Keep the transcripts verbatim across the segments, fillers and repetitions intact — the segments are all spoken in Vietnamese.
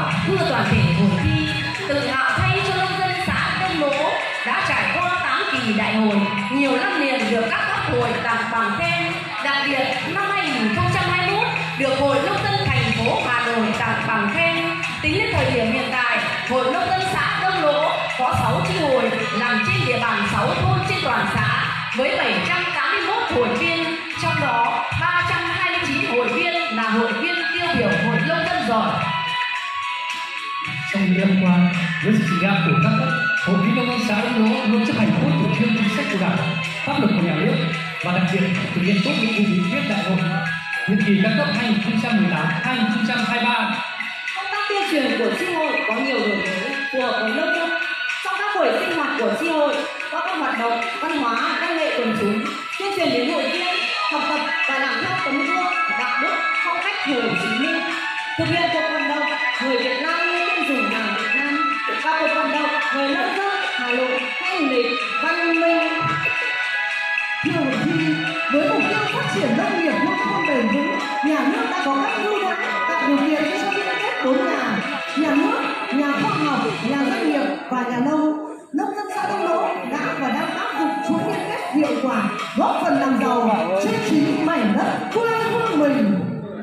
Thảo thưa toàn thể hội thi, tự hào thay cho nông dân xã Đông Lỗ đã trải qua tám kỳ đại hội, nhiều năm liền được các cấp hội tặng bằng khen. Đặc biệt năm hai nghìn không trăm hai mươi mốt được Hội Nông dân thành phố Hà Nội tặng bằng khen. Tính đến thời điểm hiện tại, Hội Nông dân xã Đông Lỗ có sáu chi hội nằm trên địa bàn sáu thôn trên toàn xã với bảy trăm tám mươi mốt hội viên, trong đó ba trăm hai mươi chín hội viên là hội viên tiêu biểu Hội Nông dân giỏi. Trong những năm qua, với sự chỉ đạo của các cấp, Hội Nông dân xã Đông Lỗ luôn chấp hành tốt chủ trương chính sách của Đảng, pháp luật của nhà nước và đặc biệt thực hiện tốt nhiệm vụ nghị quyết đại hội nhiệm kỳ các cấp hai nghìn không trăm mười tám đến hai nghìn không trăm hai mươi ba. Công tác tuyên truyền của chi hội có nhiều đổi mới phù hợp với nông dân. Trong các buổi sinh hoạt của chi hội có các hoạt động văn hóa, văn nghệ quần chúng, tuyên truyền đến hội viên học tập và làm theo tấm gương đạo đức phong cách Hồ Chí Minh, thực hiện cuộc vận động người Việt Nam ưu tiên dùng hàng Việt Nam và cuộc vận động người nông dân Hà Nội thanh lịch văn minh. Thưa hội thi, với mục tiêu phát triển nông nghiệp nông thôn bền vững, nhà nước đã có các ưu đãi tạo điều kiện cho liên kết bốn nhà: nhà nước, nhà khoa học, nhà doanh nghiệp và nhà nông. Nông dân xã Đông Lỗ đã và đang áp dụng chuỗi liên kết hiệu quả, góp phần làm giàu trên chính mảnh đất quê hương mình.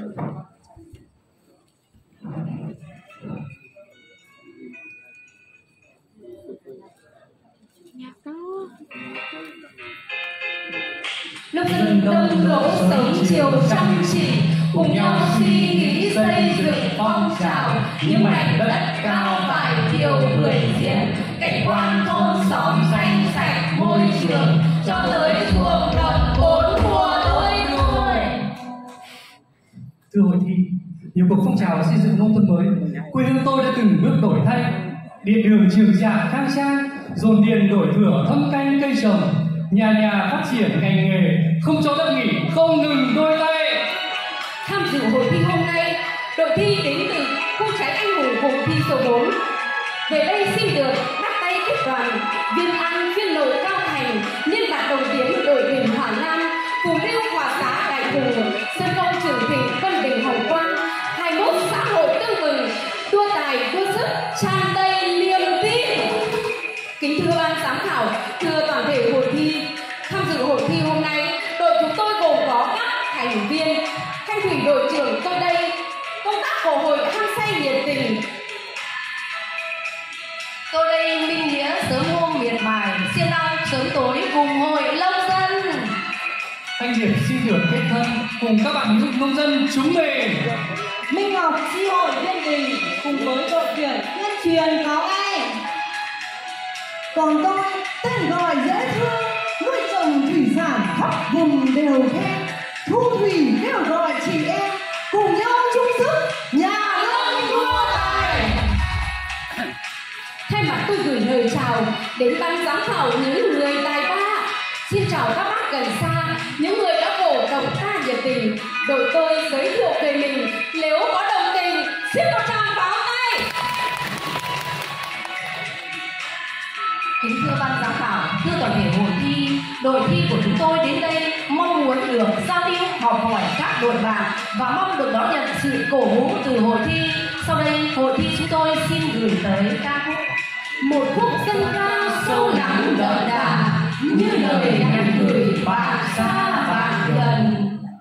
Nông dân Đông Lỗ sớm chiều chăm chỉ, cùng nhau suy nghĩ xây dựng phong trào, những mảnh đất cao phải thiêu bưởi diễn, cảnh quan thôn xóm xanh sạch môi trường, cho tới ruộng đồng bốn mùa tươi vui. Thưa hội thi, nhiều cuộc phong trào xây dựng nông thôn mới, quê hương tôi đã từng bước đổi thay, điện đường trường trạm khang trang, dồn điền đổi thửa thâm canh cây trồng, nhà nhà phát triển ngành nghề, không cho đất nghỉ, không ngừng đôi tay. Tham dự hội thi hôm nay, đội thi đến từ khu trái anh hùng cuộc thi số bốn. Về đây xin được bắt tay kết đoàn Viên An, Viên Nội, Cao Thành, Liên Bạc Đồng Tiến, đội tuyển Hà Nam, Phù Lưu, Hòa Xá, Đại Cùng, Sơn Công, Trường Thịnh, Vân Bình, Hồng Quang, hai mươi mốt xã hội tương mừng, đua tài, đua sức, tràn đầy niềm tin. Kính thưa ban giám khảo, thưa toàn thể hội thi, tham dự hội thi hôm nay, đội chúng tôi gồm có các thành viên: Thanh thủy đội trưởng tôi đây, công tác của hội hăng say nhiệt tình. Tôi đây Minh Nghĩa sớm hôm miệt mài, siêng năng sớm tối cùng hội nông dân. Thanh Điệp xin được kết thân cùng các bạn nữ nông dân chúng mình. Minh Ngọc chi hội Viên Đình cùng với đội tuyển tuyên truyền cáo ngay. Còn tôi tên gọi dễ thương, nuôi trồng thủy sản khắp vùng đều khen, thu thủy kêu gọi chị em cùng nhau chung sức nhà nông đua tài. Thay mặt tôi gửi lời chào đến ban giám khảo những người tài ba. Xin chào các bác gần xa, những người đã cổ động ta nhiệt tình. Đội tôi giới thiệu về mình, nếu có đồng tình xin một tràng pháo tay. Kính thưa ban giám khảo, thưa toàn thể hội thi, đội thi của chúng tôi đến đây mong muốn được giao lưu, học hỏi các đội bạn và mong được đón nhận sự cổ vũ từ hội thi. Sau đây, hội thi chúng tôi xin gửi tới ca khúc một khúc dân ca sâu lắng đậm đà, như lời nhắn gửi bạn xa bạn gần.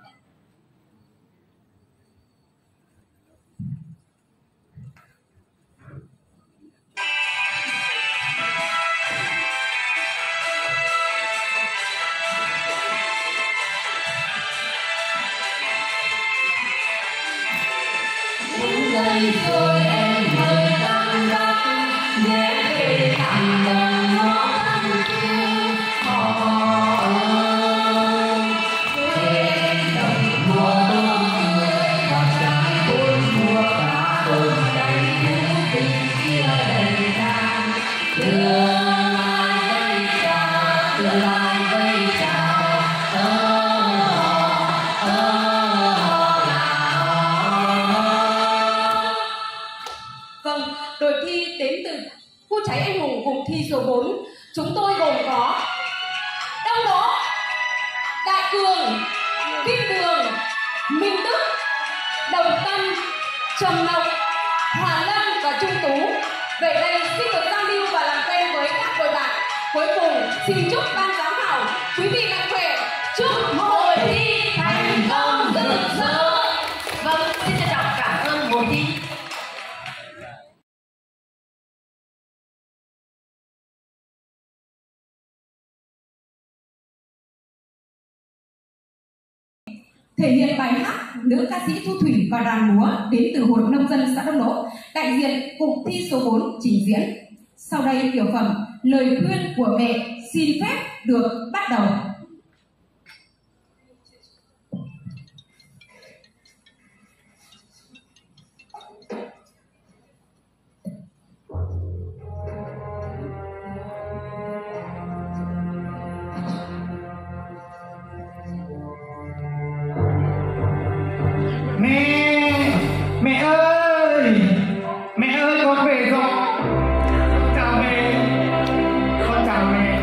Đây rồi em hơi đắng đắng, nhé về thăm đông nó thăm thương họ ơi. Về đồng mùa đông người và trái bốn mùa cả đông đầy những tình kia đầy tràn. Tương lai vây chào, tương lai vây chào, Vâng, đội thi đến từ khu cháy anh hùng vùng thi số bốn. Chúng tôi gồm có Đông Lỗ, Đại Cường, Kim Đường, Minh Đức, Đồng Tâm, Trầm Lộc, Hòa Lâm, thể hiện bài hát nữ ca sĩ Thu Thủy và đoàn múa đến từ Hội Nông dân xã Đông Lỗ, đại diện cụm thi số bốn trình diễn. Sau đây tiểu phẩm Lời khuyên của mẹ xin phép được bắt đầu. Mẹ, mẹ ơi, mẹ ơi con về rồi. Chào mẹ, con chào mẹ.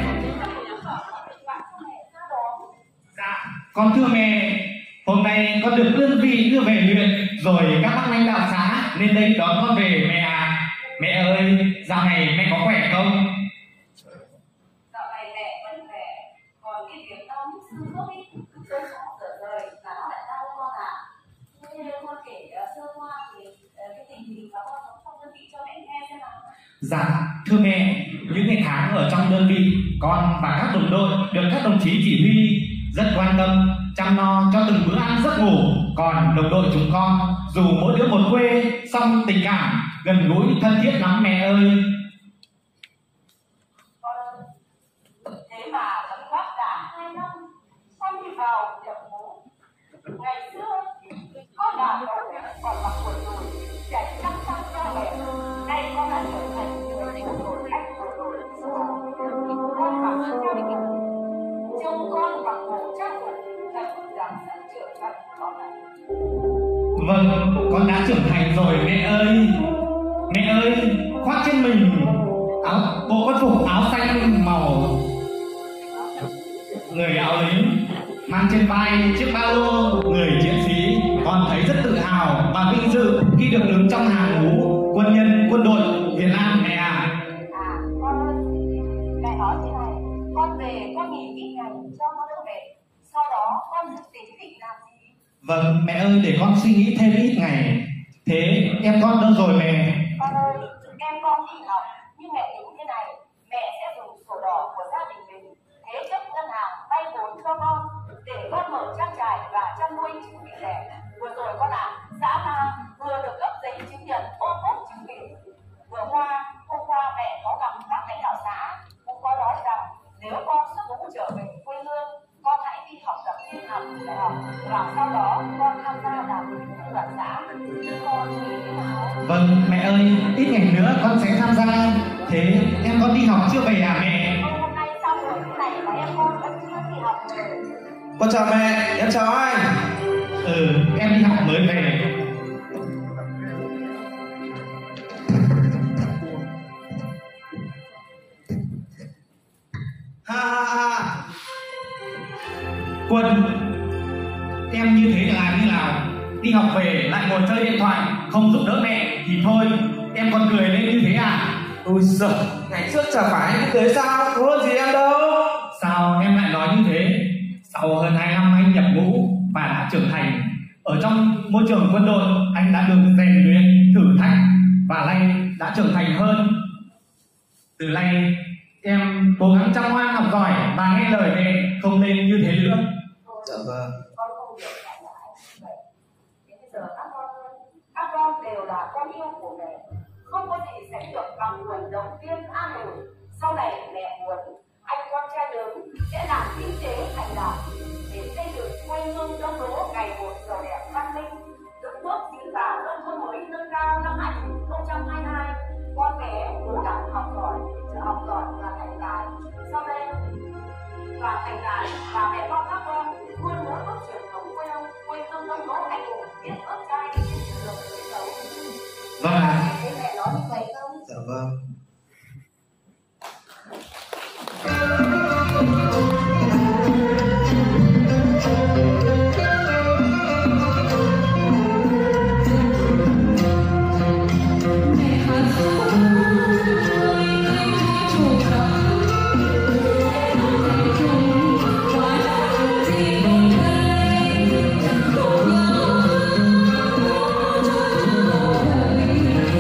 Dạ, con thưa mẹ, hôm nay con được đơn vị đưa về huyện rồi các bác lãnh đạo xã nên đây đón con về mẹ à. Mẹ ơi, dạo này mẹ có khỏe không? Dạo này mẹ vẫn khỏe, còn cái việc đau nhức xương khớp ấy, cứ sớm sớm rời rời là nó lại đau con à. Như con kể sơ qua thì cái tình hình mà con sống trong đơn vị cho mẹ nghe xem nào. Dạ, thưa mẹ, những ngày tháng ở trong đơn vị, con và các đồng đội được các đồng chí chỉ huy rất quan tâm, chăm lo cho từng bữa ăn giấc ngủ. Còn đồng đội chúng con, dù mỗi đứa một quê, song tình cảm gần gũi thân thiết lắm mẹ ơi. Con ơi, thế mà vẫn bác đã hai năm, con thì vào nhập ngũ. Ngày xưa, con là cậu còn mặc quần đùi, chạy chăm chăm cho mẹ. Nay con đã trở thành người bộ đội anh bộ đội con cảm ơn gia đình. Trông con mặc bộ trang phục thật dáng rất trưởng thành con này. Vâng, con đã trưởng thành rồi mẹ ơi. Mẹ ơi, khoác trên mình áo bộ quân phục áo xanh màu, người áo lính, mang trên vai chiếc ba lô người chiến sĩ. Con thấy rất tự hào và vinh dự khi được đứng trong hàng ngũ quân nhân quân đội Việt Nam mẹ à. À con ơi, mẹ nói thế này, con về con nghỉ ít ngày cho nó đỡ về, sau đó con dự tính định làm gì? Vâng mẹ ơi, để con suy nghĩ thêm ít ngày. Thế em con đâu rồi mẹ? Con ơi, em con đi học, nhưng mẹ tính thế này, mẹ sẽ dùng sổ đỏ của gia đình mình thế chấp ngân hàng vay vốn cho con để con mở trang trại và chăn nuôi trứng vịt đẻ. Vừa rồi con ạ, à, xã ta vừa được cấp giấy chứng nhận ô cốt trứng vịt. Vừa qua, hôm qua mẹ có gặp các lãnh đạo xã cũng có nói rằng nếu con xuất ngũ trở về quê hương, con hãy đi học tập tin học đại học và sau đó con tham gia làm bí thư đoàn xã. Con nghĩ thế nào? Vâng mẹ ơi, ít ngày nữa con sẽ tham gia. Thế em con đi học chưa về à mẹ? Hôm nay xong rồi thế này mà em con vẫn chưa đi học rồi. Con chào mẹ, em chào anh. Ừ, em đi học mới về. Ha ha ha. Quân, em như thế là như nào? Đi học về lại ngồi chơi điện thoại, không giúp đỡ mẹ thì thôi. Em còn cười lên như thế à? Ôi giời, ngày trước chả phải anh cười sao, có hơn gì em đâu. Sao em lại nói như thế? Sau hơn hai năm anh nhập ngũ và đã trưởng thành, ở trong môi trường quân đội anh đã được rèn luyện, thử thách và nay đã trưởng thành hơn. Từ nay em cố gắng chăm ngoan học giỏi và nghe lời mẹ, không nên như thế nữa. Dạ vâng. Con không hiểu tại là anh như vậy. Đến bây giờ các con các con đều là con yêu của mẹ, không có gì sánh được bằng nguồn động viên an ủi. Sau này mẹ muốn anh con trai lớn sẽ làm kinh tế thành đạt để xây dựng quê hương Đông Lỗ ngày một giàu đẹp văn minh, từng bước tiến vào nông thôn mới nâng cao năm hai nghìn không trăm hai mươi hai. Con bé cố gắng học giỏi, học giỏi và thành tài. Sau đây và thành tài và mẹ con các con luôn muốn phát triển thống quê hương quê hương Đông Lỗ anh hùng biết ước trai trên đường chiến đấu. Vâng ạ. Thế mẹ nói như vậy không? Dạ vâng. Hãy subscribe cho kênh Ghiền Mì Gõ để không bỏ lỡ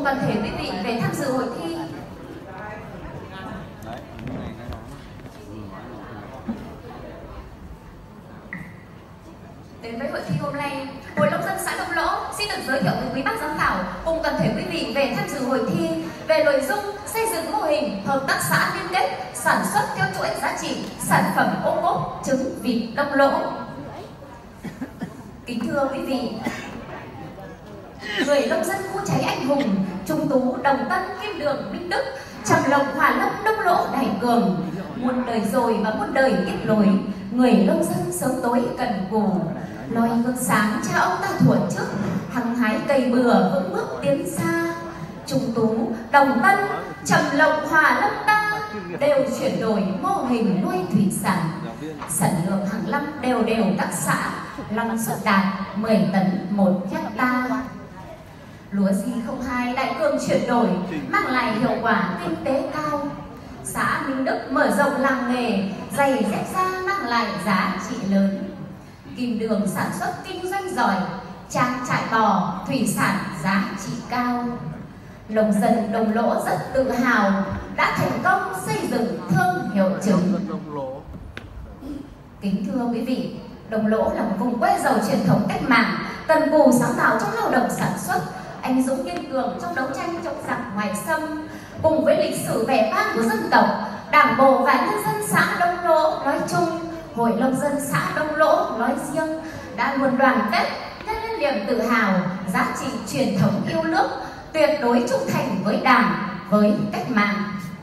toàn thể quý vị về tham dự hội thi. Đến với hội thi hôm nay, Hội Nông dân xã Đông Lỗ xin được giới thiệu với quý bác giám khảo cùng toàn thể quý vị về tham dự hội thi về nội dung xây dựng mô hình hợp tác xã liên kết sản xuất theo chuỗi giá trị sản phẩm ô cốp trứng vịt Đông Lỗ. Kính thưa quý vị, người nông dân khu cháy anh hùng, Trung Tú, Đồng Tân, Kim Đường, Minh Đức, Trầm Lộc, Hòa Lâm, Đông Lỗ, Đại Cường, muôn đời rồi và muôn đời ít lối, người nông dân sớm tối cần cù, loi gương sáng cha ông ta thuở trước, hăng hái cây bừa vững bước tiến xa. Trung Tú, Đồng Tân, Trầm Lộc, Hòa Lâm ta đều chuyển đổi mô hình nuôi thủy sản, sản lượng hàng năm đều đều các xã năng suất đạt mười tấn một hecta. Lúa G không hai Đại Cường chuyển đổi mang lại hiệu quả kinh tế cao. Xã Minh Đức mở rộng làng nghề, giày dép da mang lại giá trị lớn. Kim Đường sản xuất kinh doanh giỏi, trang trại bò, thủy sản giá trị cao. Nông dân Đông Lỗ rất tự hào đã thành công xây dựng thương hiệu trứng. Kính thưa quý vị, Đông Lỗ là một vùng quê giàu truyền thống cách mạng, cần cù sáng tạo trong lao động sản xuất, anh dũng kiên cường trong đấu tranh chống giặc ngoại xâm. Cùng với lịch sử vẻ vang của dân tộc, Đảng bộ và nhân dân xã Đông Lỗ nói chung, Hội Nông dân xã Đông Lỗ nói riêng đã luôn đoàn kết, nhân lên niềm tự hào, giá trị truyền thống yêu nước, tuyệt đối trung thành với Đảng, với cách mạng.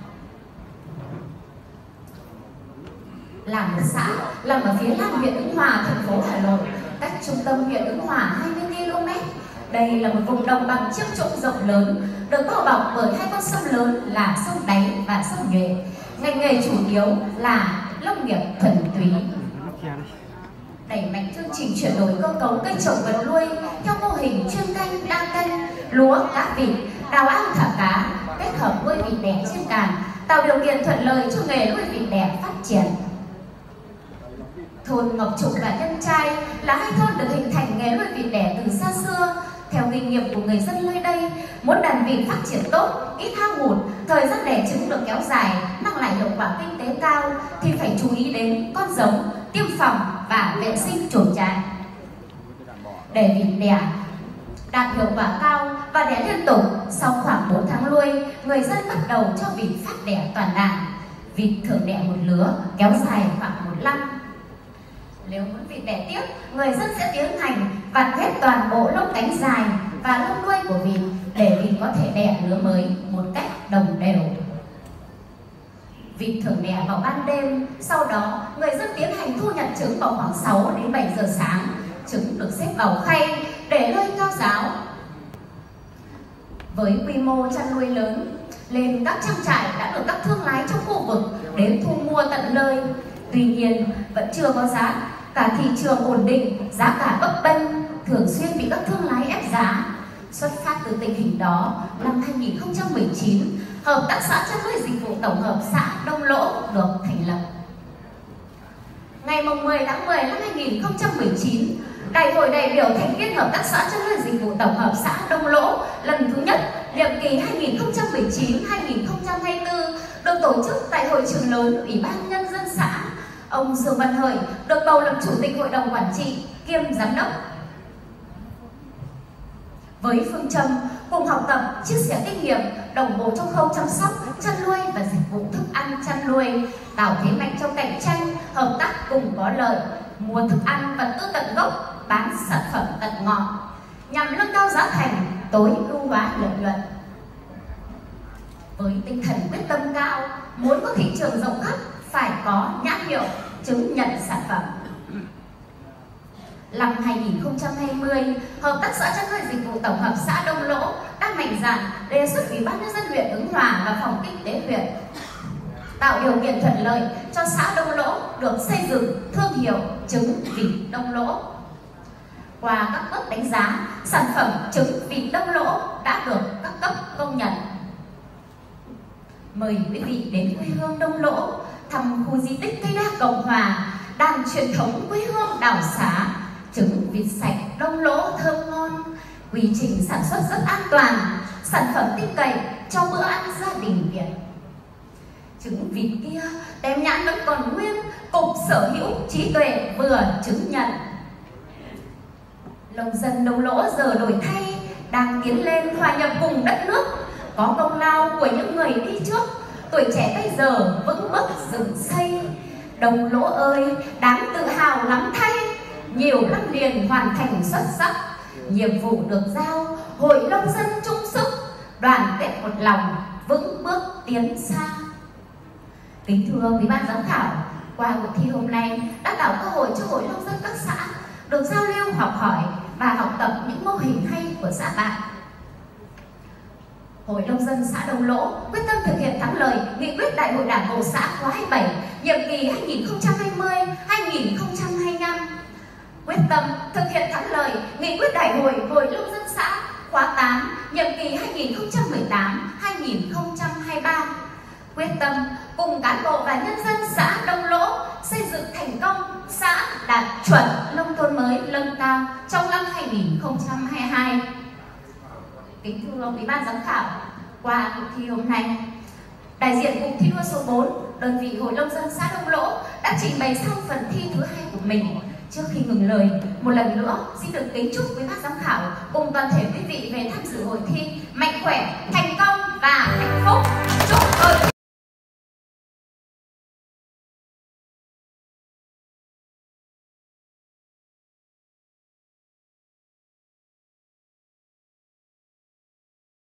Là một xã nằm ở phía nam huyện Ứng Hòa, thành phố Hà Nội, cách trung tâm huyện Ứng Hòa hai mươi ki lô mét. Đây là một vùng đồng bằng chiêm trũng rộng lớn, được bao bọc bởi hai con sông lớn là sông Đáy và sông Nhuệ. Ngành nghề chủ yếu là nông nghiệp thuần túy. Đẩy mạnh chương trình chuyển đổi cơ cấu cây trồng vật nuôi theo mô hình chuyên canh đa canh, lúa, cá vịt, đào ao thả cá, kết hợp nuôi vịt đẻ trên cạn, tạo điều kiện thuận lợi cho nghề nuôi vịt đẻ phát triển. Thôn Ngọc Trục và Nhân Trai là hai thôn được hình thành nghề nuôi vịt đẻ từ xa xưa. Theo kinh nghiệm của người dân nơi đây, muốn đàn vịt phát triển tốt, ít hao hụt, thời gian đẻ trứng được kéo dài, mang lại hiệu quả kinh tế cao, thì phải chú ý đến con giống, tiêm phòng và vệ sinh chuồng trại. Để vịt đẻ đạt hiệu quả cao và đẻ liên tục, sau khoảng bốn tháng nuôi, người dân bắt đầu cho vịt phát đẻ toàn đàn. Vịt thường đẻ một lứa, kéo dài khoảng một năm. Nếu muốn vịt đẻ tiếp, người dân sẽ tiến hành vặt ghép toàn bộ lông cánh dài và lông đuôi của vịt để vịt có thể đẻ lứa mới một cách đồng đều. Vịt thường đẻ vào ban đêm, sau đó người dân tiến hành thu nhặt trứng vào khoảng sáu đến bảy giờ sáng. Trứng được xếp vào khay để nơi cao giáo. Với quy mô chăn nuôi lớn, lên các trang trại đã được các thương lái trong khu vực đến thu mua tận nơi. Tuy nhiên, vẫn chưa có giá, cả thị trường ổn định, giá cả bấp bênh, thường xuyên bị các thương lái ép giá. Xuất phát từ tình hình đó, năm hai nghìn không trăm mười chín, Hợp tác xã chăn nuôi dịch vụ tổng hợp xã Đông Lỗ được thành lập. Ngày mười tháng mười năm hai nghìn không trăm mười chín, Đại hội đại biểu thành viên Hợp tác xã chăn nuôi dịch vụ tổng hợp xã Đông Lỗ lần thứ nhất nhiệm kỳ hai nghìn không trăm mười chín đến hai nghìn không trăm hai mươi tư được tổ chức tại hội trường lớn Ủy ban Nhân dân xã. Ông Dương Văn Hợi được bầu làm chủ tịch hội đồng quản trị kiêm giám đốc. Với phương châm cùng học tập, chia sẻ kinh nghiệm, đồng bộ trong khâu chăm sóc, chăn nuôi và dịch vụ thức ăn chăn nuôi, tạo thế mạnh trong cạnh tranh, hợp tác cùng có lợi, mua thức ăn vật tư tận gốc, bán sản phẩm tận ngọn, nhằm nâng cao giá thành, tối ưu hóa lợi nhuận. Với tinh thần quyết tâm cao, muốn có thị trường rộng khắp, phải có nhãn hiệu chứng nhận sản phẩm. Năm hai nghìn không trăm hai mươi, Hợp tác xã chăn nuôi dịch vụ tổng hợp xã Đông Lỗ đã mạnh dạn đề xuất Ủy ban Nhân dân huyện Ứng Hòa và Phòng Kinh tế huyện tạo điều kiện thuận lợi cho xã Đông Lỗ được xây dựng thương hiệu trứng vịt Đông Lỗ. Qua các bước đánh giá, sản phẩm trứng vịt Đông Lỗ đã được các cấp công nhận. Mời quý vị đến quê hương Đông Lỗ, thăm khu di tích Cây Đa Cộng Hòa, đàn truyền thống quê hương Đảo Xá, trứng vịt sạch Đông Lỗ thơm ngon, quy trình sản xuất rất an toàn, sản phẩm tin cậy cho bữa ăn gia đình Việt. Trứng vịt kia tem nhãn vẫn còn nguyên, Cục Sở hữu trí tuệ vừa chứng nhận. Nông dân Đông Lỗ giờ đổi thay, đang tiến lên hòa nhập cùng đất nước, có công lao của những người đi trước, tuổi trẻ bây giờ vững bước dựng xây. Đông Lỗ ơi, đáng tự hào lắm thay, nhiều năm liền hoàn thành xuất sắc nhiệm vụ được giao. Hội nông dân chung sức, đoàn kết một lòng, vững bước tiến xa. Kính thưa quý ban giám khảo, qua cuộc thi hôm nay đã tạo cơ hội cho hội nông dân các xã được giao lưu, học hỏi và học tập những mô hình hay của xã bạn. Hội nông dân xã Đông Lỗ quyết tâm thực hiện thắng lợi nghị quyết Đại hội Đảng bộ xã khóa hai mươi bảy, nhiệm kỳ hai nghìn không trăm hai mươi đến hai nghìn không trăm hai mươi lăm. Quyết tâm thực hiện thắng lợi nghị quyết Đại hội Hội nông dân xã khóa tám, nhiệm kỳ hai nghìn không trăm mười tám đến hai nghìn không trăm hai mươi ba. Quyết tâm cùng cán bộ và nhân dân xã Đông Lỗ xây dựng thành công xã đạt chuẩn nông thôn mới nâng cao trong năm hai nghìn không trăm hai mươi hai. Kính thưa quý ban giám khảo, qua cuộc thi hôm nay, đại diện cụm thi đua số bốn, đơn vị Hội nông dân xã Đông Lỗ đã trình bày xong phần thi thứ hai của mình. Trước khi ngừng lời, một lần nữa xin được kính chúc quý ban giám khảo cùng toàn thể quý vị về tham dự hội thi mạnh khỏe, thành công